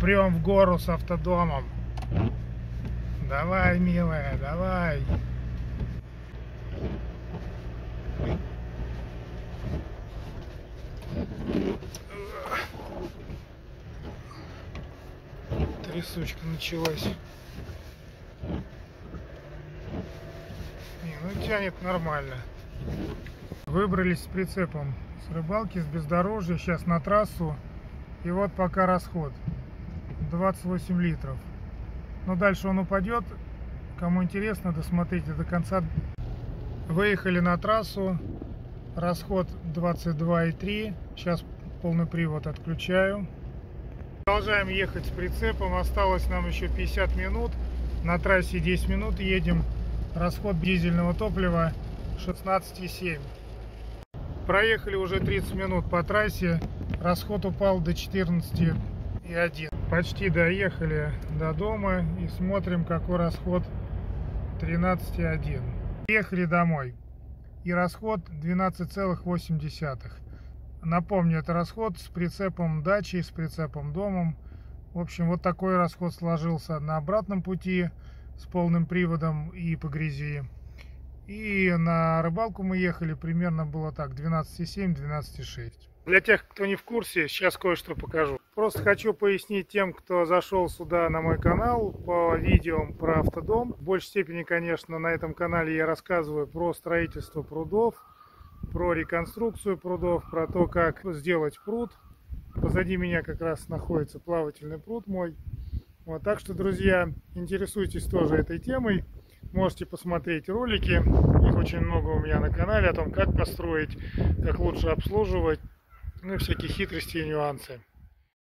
Прям в гору с автодомом. Давай, милая, давай. Трясучка началась. Не, ну тянет нормально. Выбрались с прицепом с рыбалки, с бездорожья, сейчас на трассу. И вот пока расход 28 литров. Но дальше он упадет. Кому интересно, досмотрите до конца. Выехали на трассу. Расход 22,3. Сейчас полный привод отключаю. Продолжаем ехать с прицепом. Осталось нам еще 50 минут. На трассе 10 минут едем. Расход дизельного топлива 16,7. Проехали уже 30 минут по трассе. Расход упал до 14,1. Почти доехали до дома и смотрим, какой расход. 13,1. Ехали домой. И расход 12,8. Напомню, это расход с прицепом дачей, с прицепом домом. В общем, вот такой расход сложился на обратном пути с полным приводом и по грязи. И на рыбалку мы ехали, примерно было так, 12,7, 12,6. Для тех, кто не в курсе, сейчас кое-что покажу. Просто хочу пояснить тем, кто зашел сюда на мой канал по видео про автодом. В большей степени, конечно, на этом канале я рассказываю про строительство прудов, про реконструкцию прудов, про то, как сделать пруд. Позади меня как раз находится плавательный пруд мой. Вот, так что, друзья, интересуйтесь тоже этой темой. Можете посмотреть ролики, их очень много у меня на канале, о том, как построить, как лучше обслуживать, ну и всякие хитрости и нюансы.